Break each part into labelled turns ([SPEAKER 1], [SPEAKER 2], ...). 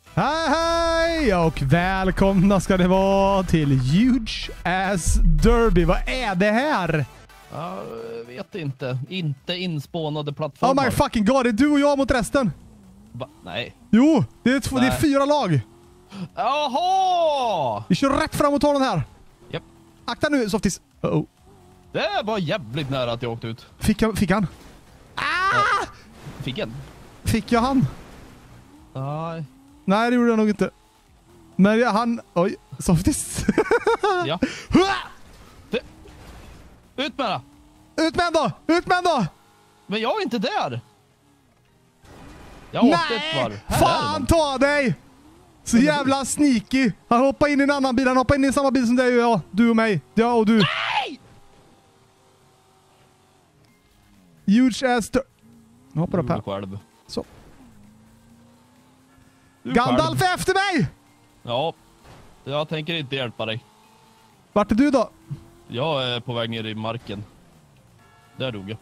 [SPEAKER 1] Hej och välkomna ska det vara till Huge Ass Derby. Vad är det här?
[SPEAKER 2] Jag vet inte. Inte inspånade plattformar.
[SPEAKER 1] Oh my fucking god, det är du och jag mot resten.
[SPEAKER 2] Va? Nej.
[SPEAKER 1] Jo, det är 4 lag.
[SPEAKER 2] Jaha!
[SPEAKER 1] Vi kör rätt fram och tar den här.
[SPEAKER 2] Japp.
[SPEAKER 1] Akta nu, Softis. Uh-oh.
[SPEAKER 2] Det var jävligt nära att jag åkte ut.
[SPEAKER 1] Fick han? Ah!
[SPEAKER 2] Fick en?
[SPEAKER 1] Fick jag han?
[SPEAKER 2] Nej.
[SPEAKER 1] Nej, det gjorde jag nog inte. Men han... Oj, Softis.
[SPEAKER 2] Ja. Ut med det!
[SPEAKER 1] Ut med då! Ut med då!
[SPEAKER 2] Men jag är inte där! Jag åkte ett varv. Här
[SPEAKER 1] Fan ta dig! Så jävla sneaky. Han hoppar in i en annan bil. Han hoppar in i samma bil som dig och jag. Du och mig. Jag och du.
[SPEAKER 2] Nej!
[SPEAKER 1] Huge ass... Jag hoppar upp här.
[SPEAKER 2] Själv.
[SPEAKER 1] Så.
[SPEAKER 2] Du
[SPEAKER 1] Gandalf
[SPEAKER 2] själv.
[SPEAKER 1] är efter mig!
[SPEAKER 2] Ja. Jag tänker inte hjälpa dig.
[SPEAKER 1] Vart är du då?
[SPEAKER 2] Jag är på väg ner i marken. Där dog jag.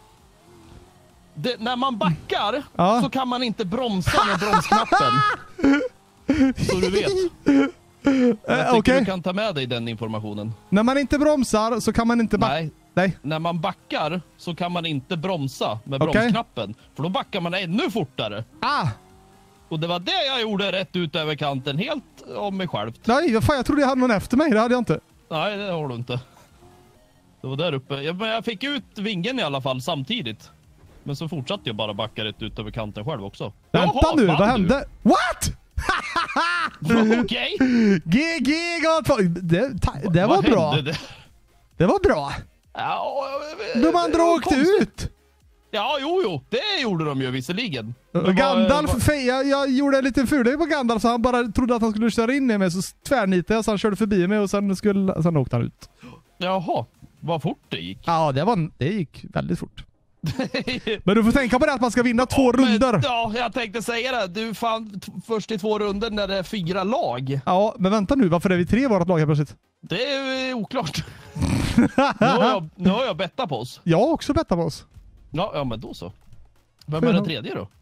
[SPEAKER 2] När man backar så kan man inte bromsa med bromsknappen. Så du vet. Jag tycker du kan ta med dig den informationen.
[SPEAKER 1] När man inte bromsar så kan man inte backa. Nej.
[SPEAKER 2] När man backar så kan man inte bromsa med bromsknappen. För då backar man ännu fortare. Och det var det jag gjorde rätt ut över kanten. Helt om mig självt.
[SPEAKER 1] Nej, fan, jag trodde jag hade någon efter mig. Det hade jag inte.
[SPEAKER 2] Nej, det har du inte. Det var där uppe. Jag fick ut vingen i alla fall samtidigt. Men så fortsatte jag bara backa rätt ut över kanten själv också.
[SPEAKER 1] Vänta nu, vad hände? What?
[SPEAKER 2] Okej.
[SPEAKER 1] GG det var bra. Det var bra.
[SPEAKER 2] Ja,
[SPEAKER 1] de andra åkte ut.
[SPEAKER 2] Ja, jo. Det gjorde de ju visserligen.
[SPEAKER 1] Gandalf, jag gjorde en liten fuling på Gandalf så han bara trodde att han skulle köra in mig så tvärnitade jag så han körde förbi mig och sen åkte han ut.
[SPEAKER 2] Jaha, vad fort det gick.
[SPEAKER 1] Ja, det gick väldigt fort. Men du får tänka på det att man ska vinna 2 runder.
[SPEAKER 2] Ja, jag tänkte säga det. Du fann först i 2 runder när det är 4 lag.
[SPEAKER 1] Ja, men vänta nu. Varför är vi 3 i vårt lag här plötsligt?
[SPEAKER 2] Det är oklart. nu har jag bettat på oss.
[SPEAKER 1] Jag har också bettat på oss.
[SPEAKER 2] Ja, men då så. Vem är den tredje då?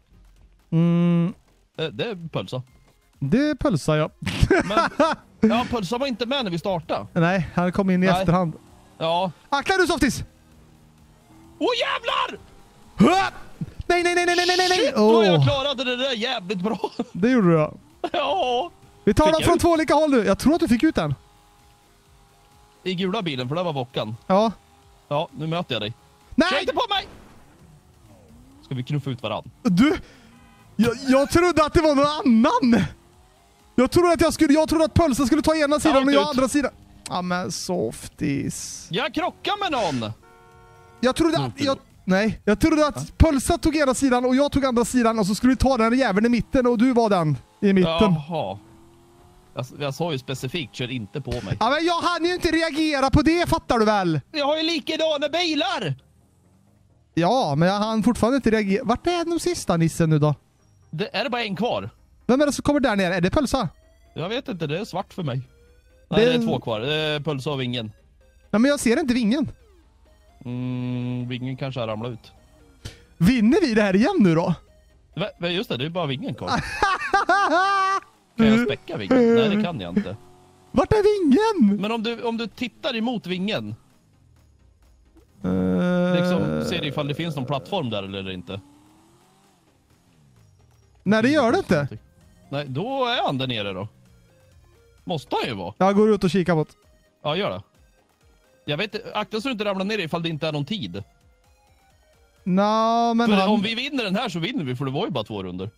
[SPEAKER 2] Det är Pölsa.
[SPEAKER 1] Det är Pölsa, ja.
[SPEAKER 2] Men Pölsa var inte med när vi startade.
[SPEAKER 1] Nej, han kom in i efterhand.
[SPEAKER 2] Ja.
[SPEAKER 1] Akta du, Softis!
[SPEAKER 2] Jävlar!
[SPEAKER 1] Nej.
[SPEAKER 2] Shit, vad jag klarade det där jävligt bra.
[SPEAKER 1] Det gjorde du, ja.
[SPEAKER 2] Ja.
[SPEAKER 1] Vi tar dem från 2 olika håll nu. Jag tror att du fick ut den.
[SPEAKER 2] I gula bilen, för det var Vockan.
[SPEAKER 1] Ja.
[SPEAKER 2] Ja, nu möter jag dig.
[SPEAKER 1] Nej!
[SPEAKER 2] Kör inte på mig! Ska vi knuffa ut varann?
[SPEAKER 1] Du! Jag trodde att det var någon annan! Jag trodde att Pölsa skulle ta ena sidan och jag andra sidan. Ja, men Softis.
[SPEAKER 2] Jag krockar med någon!
[SPEAKER 1] Jag trodde att Pölsa tog ena sidan och jag tog andra sidan och så skulle vi ta den jäveln i mitten och du var den i mitten.
[SPEAKER 2] Jaha. Jag sa ju specifikt, kör inte på mig.
[SPEAKER 1] Ja, men jag hann ju inte reagera på det, fattar du väl?
[SPEAKER 2] Jag har ju likadana bilar!
[SPEAKER 1] Ja, men jag hann fortfarande inte reagera. Vart är de sista nissen nu då?
[SPEAKER 2] Är det bara en kvar?
[SPEAKER 1] Vem är det som kommer där nere? Är det Pölsa?
[SPEAKER 2] Jag vet inte, det är svart för mig. Nej, det är 2 kvar. Det är Pölsa och Vingen.
[SPEAKER 1] Nej, men jag ser inte Vingen.
[SPEAKER 2] Vingen kanske har ramlat ut.
[SPEAKER 1] Vinner vi det här igen nu då?
[SPEAKER 2] Just det är bara Vingen kvar. Kan jag späcka Vingen? Nej, det kan jag inte.
[SPEAKER 1] Vart är Vingen?
[SPEAKER 2] Men om du tittar emot Vingen. Liksom, ser ifall det finns någon plattform där eller inte.
[SPEAKER 1] Nej, det gör det inte.
[SPEAKER 2] Nej, då är han där nere då. Måste han ju vara.
[SPEAKER 1] Jag går ut och kikar mot.
[SPEAKER 2] Ja, gör det. Jag vet, akta så du inte ramlar ner ifall det inte är någon tid.
[SPEAKER 1] Nå, men
[SPEAKER 2] om vi vinner den här så vinner vi, för det var ju bara 2 runder.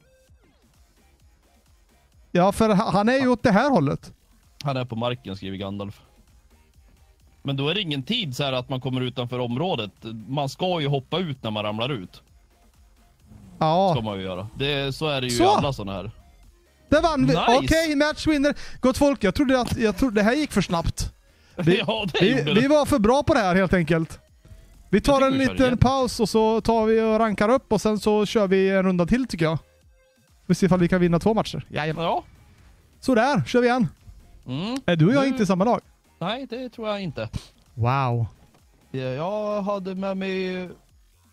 [SPEAKER 1] Ja, för han är ju åt det här hållet.
[SPEAKER 2] Han är på marken, skriver Gandalf. Men då är det ingen tid så här att man kommer utanför området. Man ska ju hoppa ut när man ramlar ut.
[SPEAKER 1] Ja.
[SPEAKER 2] Ska man ju göra. Så är det ju i alla såna här.
[SPEAKER 1] Det vann vi.
[SPEAKER 2] Nice.
[SPEAKER 1] Okej, matchwinner. Gott folk, jag trodde det här gick för snabbt. Vi var för bra på det här helt enkelt. Vi tar en liten paus och så tar vi och rankar upp och sen så kör vi en runda till tycker jag. Vi ser ifall vi kan vinna 2 matcher. Jajamän.
[SPEAKER 2] Ja.
[SPEAKER 1] Så där, kör vi igen. Är du och jag inte i samma lag?
[SPEAKER 2] Nej, det tror jag inte.
[SPEAKER 1] Wow.
[SPEAKER 2] Jag hade med mig...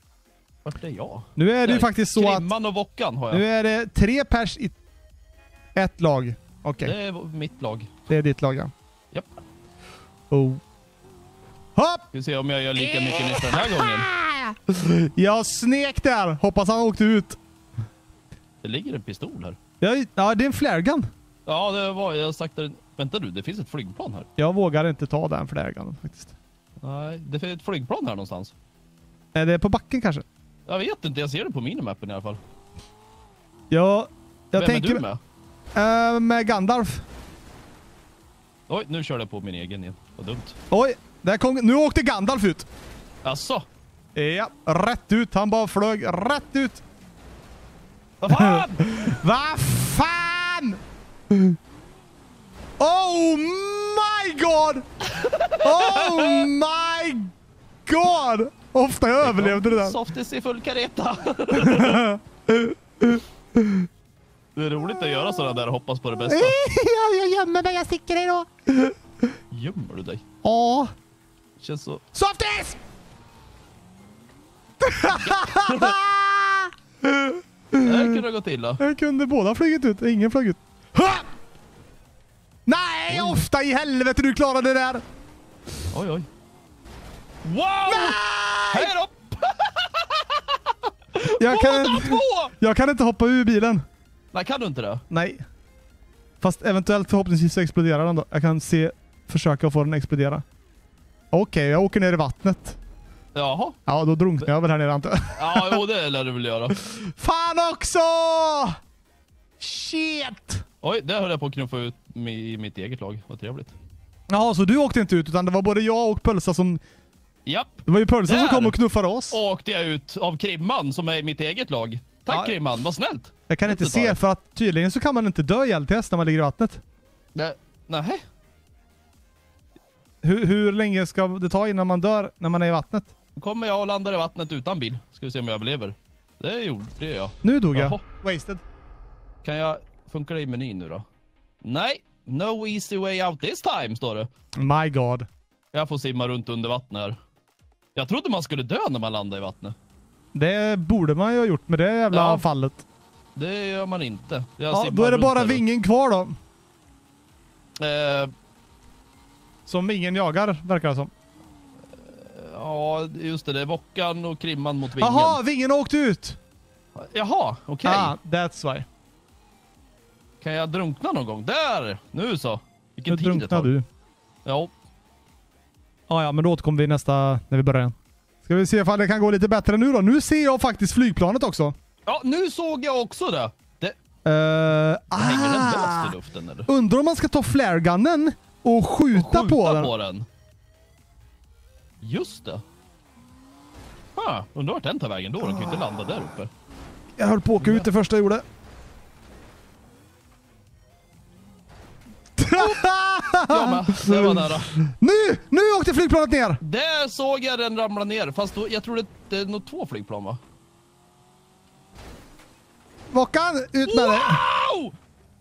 [SPEAKER 2] Vart är jag?
[SPEAKER 1] Nu är det ju faktiskt så att...
[SPEAKER 2] Krimman och Vockan har jag.
[SPEAKER 1] Nu är det 3 pers i Ett lag. Okej.
[SPEAKER 2] Det är mitt lag.
[SPEAKER 1] Det är ditt lag, ja.
[SPEAKER 2] Japp.
[SPEAKER 1] Oh. Hopp!
[SPEAKER 2] Vi ser om jag gör lika mycket nytt den här gången.
[SPEAKER 1] Jag snek där. Hoppas han åkte ut.
[SPEAKER 2] Det ligger en pistol här.
[SPEAKER 1] Ja, det är en flare gun.
[SPEAKER 2] Ja, det var jag sagt det. Vänta du, det finns ett flygplan här.
[SPEAKER 1] Jag vågar inte ta den flare gunnen faktiskt.
[SPEAKER 2] Nej, det finns ett flygplan här någonstans.
[SPEAKER 1] Är det på backen kanske?
[SPEAKER 2] Jag vet inte, jag ser det på minimappen i alla fall.
[SPEAKER 1] Ja, jag
[SPEAKER 2] Vem
[SPEAKER 1] tänker...
[SPEAKER 2] är du med?
[SPEAKER 1] Med Gandalf.
[SPEAKER 2] Oj, nu körde jag på min egen igen. Vad dumt.
[SPEAKER 1] Oj, nu åkte Gandalf ut.
[SPEAKER 2] Asså?
[SPEAKER 1] Ja, rätt ut. Han bara flög rätt ut.
[SPEAKER 2] Vad fan?
[SPEAKER 1] Vad fan? Oh my god! Oh my god! Ofta jag överlevde det där.
[SPEAKER 2] Softis i full kareta. Det är roligt att göra sådana där och hoppas på det bästa.
[SPEAKER 1] Ja, jag gömmer mig. Jag sticker dig då.
[SPEAKER 2] Gömmer du dig?
[SPEAKER 1] Ja.
[SPEAKER 2] Känns så...
[SPEAKER 1] Softis!
[SPEAKER 2] Det här kunde ha gått illa.
[SPEAKER 1] Jag kunde båda flugit ut. Ingen flög ut. Ha! Nej, ofta i helvete du klarade det där.
[SPEAKER 2] Oj, oj. Wow!
[SPEAKER 1] Nej!
[SPEAKER 2] Hej då!
[SPEAKER 1] Jag kan inte hoppa ur bilen.
[SPEAKER 2] Nej, kan du inte det?
[SPEAKER 1] Nej. Fast eventuellt förhoppningsvis så exploderar den då. Jag kan försöka få den att explodera. Okej, jag åker ner i vattnet.
[SPEAKER 2] Jaha.
[SPEAKER 1] Ja, då drunknar jag väl här nere antar jag.
[SPEAKER 2] Ja, jo, det lär du väl göra.
[SPEAKER 1] Fan också! Shit!
[SPEAKER 2] Oj, där höll jag på att knuffa ut i mitt eget lag. Vad trevligt.
[SPEAKER 1] Jaha, så du åkte inte ut utan det var både jag och Pölsa som...
[SPEAKER 2] Japp.
[SPEAKER 1] Det var ju Pölsa som kom och knuffade oss.
[SPEAKER 2] Åkte jag ut av Krimman som är i mitt eget lag. Tack
[SPEAKER 1] ja.
[SPEAKER 2] Krimman, vad snällt.
[SPEAKER 1] Jag kan inte se för att tydligen så kan man inte dö i LTS när man ligger i vattnet.
[SPEAKER 2] Nej.
[SPEAKER 1] Hur länge ska det ta innan man dör när man är i vattnet?
[SPEAKER 2] Kommer jag och landar i vattnet utan bil. Ska vi se om jag överlever. Det gjorde jag.
[SPEAKER 1] Nu dog jag.
[SPEAKER 2] Jaha.
[SPEAKER 1] Wasted.
[SPEAKER 2] Kan jag... Funkar det i menyn nu då? Nej. No easy way out this time, står det.
[SPEAKER 1] My god.
[SPEAKER 2] Jag får simma runt under vattnet här. Jag trodde man skulle dö när man landar i vattnet.
[SPEAKER 1] Det borde man ju ha gjort med det jävla fallet. Det
[SPEAKER 2] gör man inte.
[SPEAKER 1] Då är det bara vingen kvar då. Som ingen jagar, verkar det som.
[SPEAKER 2] Ja, just det. Det är Vockan och Krimman mot vingen.
[SPEAKER 1] Jaha, vingen åkte ut!
[SPEAKER 2] Jaha, okej.
[SPEAKER 1] That's why.
[SPEAKER 2] Kan jag drunkna någon gång? Där! Nu så. Vilken
[SPEAKER 1] nu
[SPEAKER 2] tid det tar.
[SPEAKER 1] Du.
[SPEAKER 2] Ja.
[SPEAKER 1] Ja, men då återkommer vi nästa när vi börjar igen. Ska vi se ifall det kan gå lite bättre nu då. Nu ser jag faktiskt flygplanet också.
[SPEAKER 2] Ja, nu såg jag också det. Hänger den löst i luften eller?
[SPEAKER 1] Undrar om man ska ta flaregunnen och skjuta på den.
[SPEAKER 2] Just det. Undrar vart den tar vägen då. Den kan ju inte landa där uppe.
[SPEAKER 1] Jag höll på att åka ut det första jag gjorde.
[SPEAKER 2] Ja, men det var nära.
[SPEAKER 1] Nu åkte flygplanet ner.
[SPEAKER 2] Där såg jag den ramla ner. Fast då, jag tror det är nog 2 flygplan va?
[SPEAKER 1] Vockan, ut med det.
[SPEAKER 2] Wow!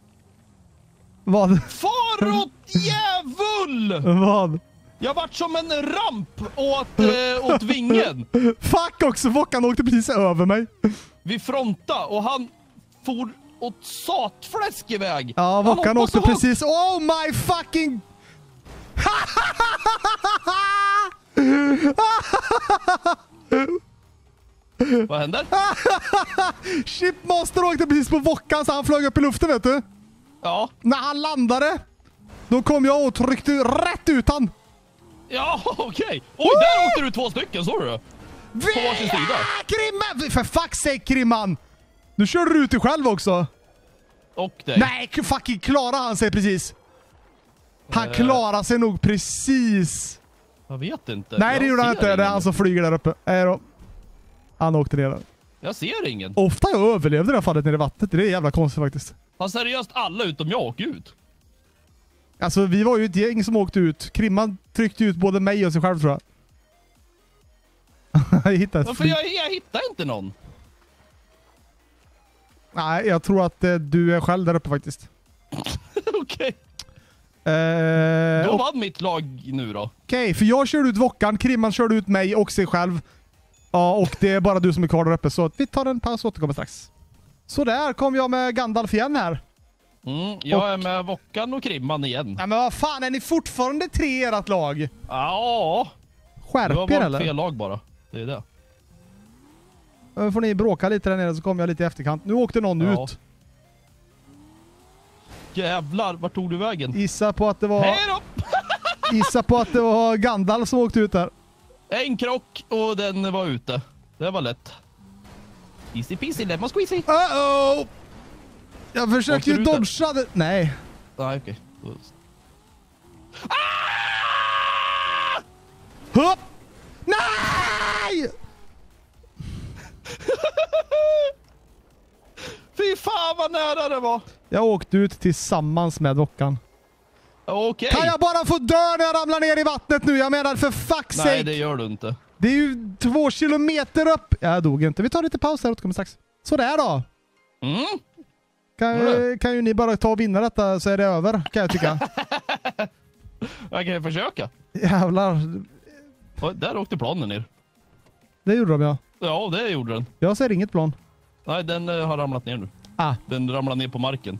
[SPEAKER 1] Vad?
[SPEAKER 2] Farot djävul!
[SPEAKER 1] Vad?
[SPEAKER 2] Jag vart som en ramp åt vingen.
[SPEAKER 1] Fuck också, Vockan åkte precis över mig.
[SPEAKER 2] Vi fronta och han for åt satfläsk iväg.
[SPEAKER 1] Ja, Vockan åkte precis. Oh my fucking...
[SPEAKER 2] Vad händer?
[SPEAKER 1] Chipmaster åkte precis på Vockan så han flög upp i luften, vet du?
[SPEAKER 2] Ja.
[SPEAKER 1] När han landade, då kom jag och tryckte rätt ut han.
[SPEAKER 2] Ja, okej. Oj, där åkte du 2 stycken, såg du? På varsin sida.
[SPEAKER 1] Krimman! För fuck's sake, Krimman! Nu kör du ut dig själv också.
[SPEAKER 2] Och dig.
[SPEAKER 1] Nej, fucking klarar han sig precis. Han klarar sig nog precis.
[SPEAKER 2] Jag vet inte.
[SPEAKER 1] Nej, det gjorde han inte. Det är han som flyger där uppe. Han åkte ner där.
[SPEAKER 2] Jag ser ingen.
[SPEAKER 1] Ofta jag överlevde det här fallet nere i vattnet. Det är jävla konstigt faktiskt.
[SPEAKER 2] Har seriöst alla utom jag åker ut?
[SPEAKER 1] Alltså, vi var ju ett gäng som åkte ut. Krimman tryckte ut både mig och sig själv, tror jag. Jag
[SPEAKER 2] hittar inte någon.
[SPEAKER 1] Nej, jag tror att du är själv där uppe faktiskt.
[SPEAKER 2] Okej. Då vann mitt lag nu då.
[SPEAKER 1] Okej, för jag körde ut Vockan, Krimman körde ut mig och sig själv. Ja, och det är bara du som är kvar där uppe. Så vi tar en paus och återkommer strax. Så där kom jag med Gandalf igen här.
[SPEAKER 2] Jag är med Vockan och Krimman igen.
[SPEAKER 1] Ja, men vad fan, är ni fortfarande 3 i ert lag?
[SPEAKER 2] Ja.
[SPEAKER 1] Skärp er eller?
[SPEAKER 2] Det var fel lag bara. Det är det.
[SPEAKER 1] Nu får ni bråka lite där nere så kommer jag lite i efterkant. Nu åkte någon ut.
[SPEAKER 2] Jävlar, vart tog du vägen?
[SPEAKER 1] Gissa på att det var...
[SPEAKER 2] Hej då!
[SPEAKER 1] Gissa på att det var Gandalf som åkte ut där.
[SPEAKER 2] En krock och den var ute. Det var lätt. Easy peasy, lemon squeezy.
[SPEAKER 1] Uh-oh! Jag försökte ju dodga det. Nej.
[SPEAKER 2] Nej, okej.
[SPEAKER 1] Hopp! Nej!
[SPEAKER 2] Fy fan vad nära det var.
[SPEAKER 1] Jag åkte ut tillsammans med Vockan.
[SPEAKER 2] Okej.
[SPEAKER 1] Kan jag bara få dö när jag ramlar ner i vattnet nu? Jag menar för fuck's sake.
[SPEAKER 2] Nej, det gör du inte.
[SPEAKER 1] Det är ju 2 kilometer upp. Jag dog inte. Vi tar lite paus här och kommer strax. Sådär då. Kan ju ni bara ta och vinna detta så är det över, kan jag tycka.
[SPEAKER 2] Jag kan försöka.
[SPEAKER 1] Jävlar.
[SPEAKER 2] Där åkte planen ner.
[SPEAKER 1] Det gjorde de, ja.
[SPEAKER 2] Ja, det gjorde den.
[SPEAKER 1] Jag ser inget plan.
[SPEAKER 2] Nej, den har ramlat ner nu. Den ramlar ner på marken.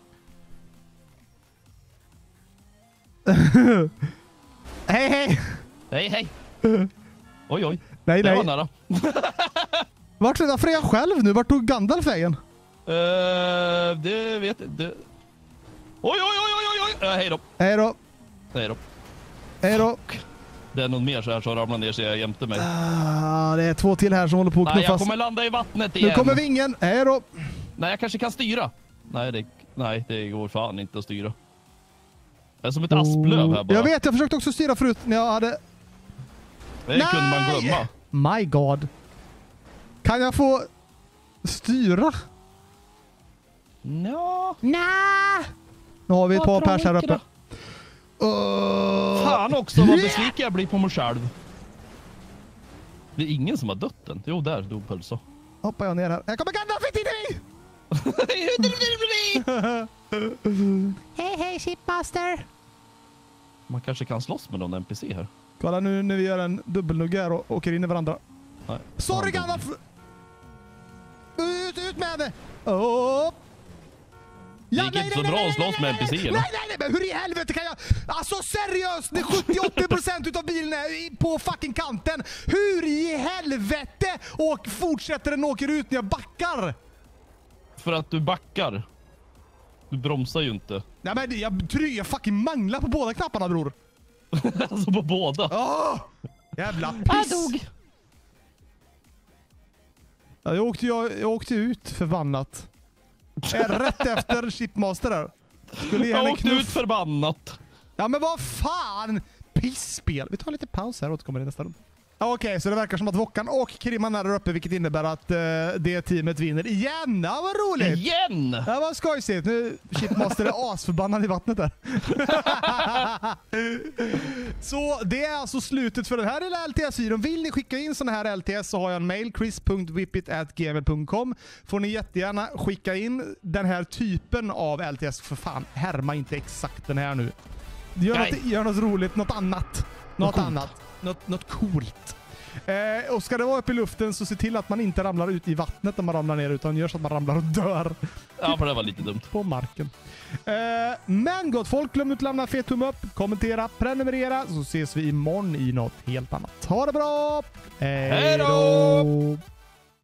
[SPEAKER 1] Hej, hej!
[SPEAKER 2] Hej, hej! Oj.
[SPEAKER 1] Nej.
[SPEAKER 2] Det var nära.
[SPEAKER 1] Varför är jag själv nu? Vart tog Gandalf vägen?
[SPEAKER 2] Det vet jag. Oj. Hej då.
[SPEAKER 1] Hej då.
[SPEAKER 2] Hej då.
[SPEAKER 1] Hej då.
[SPEAKER 2] Det är någon mer så här som ramlar ner så jag jämte mig.
[SPEAKER 1] Det är 2 till här som håller på att knuffa fast.
[SPEAKER 2] Jag kommer landa i vattnet igen.
[SPEAKER 1] Nu kommer vingen. Hej då.
[SPEAKER 2] Nej, jag kanske kan styra. Nej, det går fan inte att styra. Jag är som ett asplöv här bara.
[SPEAKER 1] Jag vet, jag försökte också styra förut när jag hade...
[SPEAKER 2] Det kunde man glömma.
[SPEAKER 1] My God. Kan jag få styra?
[SPEAKER 2] No.
[SPEAKER 1] Nej. Nu har vi ett par pers här uppe.
[SPEAKER 2] Fan också vad besviken jag blir på mig själv. Det är ingen som har dött än. Jo, där dog Pulso.
[SPEAKER 1] Hoppar jag ner här. Jag kommer Gandalf inte in Hej, shipmaster.
[SPEAKER 2] Man kanske kan slåss med någon NPC här.
[SPEAKER 1] Kolla nu när vi gör en dubbelnugg här och åker in i varandra.
[SPEAKER 2] Nej.
[SPEAKER 1] Sorry Gandalf! Ut med det! Oh.
[SPEAKER 2] Det gick inte så bra att slåss med NPC eller?
[SPEAKER 1] Nej, men hur i helvete kan jag... Alltså seriöst, det är 70-80% utav bilen är på fucking kanten. Hur i helvete och fortsätter den åker ut när jag backar?
[SPEAKER 2] För att du backar. Du bromsar ju inte.
[SPEAKER 1] Nej men jag fucking manglar på båda knapparna, bror.
[SPEAKER 2] Alltså på båda.
[SPEAKER 1] Jävla piss.
[SPEAKER 2] Jag dog.
[SPEAKER 1] Ja, jag åkte ut förbannat. Rätt efter Shipmaster där.
[SPEAKER 2] Jag åkte ut förbannat.
[SPEAKER 1] Ja men vad fan. Pissspel. Vi tar lite paus här och återkommer i nästa runda. Okej, så det verkar som att Vockan och Krimman är där uppe, vilket innebär att det teamet vinner igen. Ja, vad roligt!
[SPEAKER 2] Igen!
[SPEAKER 1] Det var skojsigt. Nu Shipmaster är asförbannad i vattnet där. Så det är alltså slutet för den här lilla LTS-videon. Vill ni skicka in såna här LTS så har jag en mail, chris.whippit@gmail.com. Får ni jättegärna skicka in den här typen av LTS. För fan, härma inte exakt den här nu. Gör något roligt, något annat. Något coolt. Och ska det vara uppe i luften så se till att man inte ramlar ut i vattnet när man ramlar ner, utan gör så att man ramlar och dör.
[SPEAKER 2] Ja, för det var lite dumt.
[SPEAKER 1] På marken. Men gott folk, glöm inte att lämna fet tumme upp, kommentera, prenumerera, så ses vi imorgon i något helt annat. Ha det bra!
[SPEAKER 2] Hej då!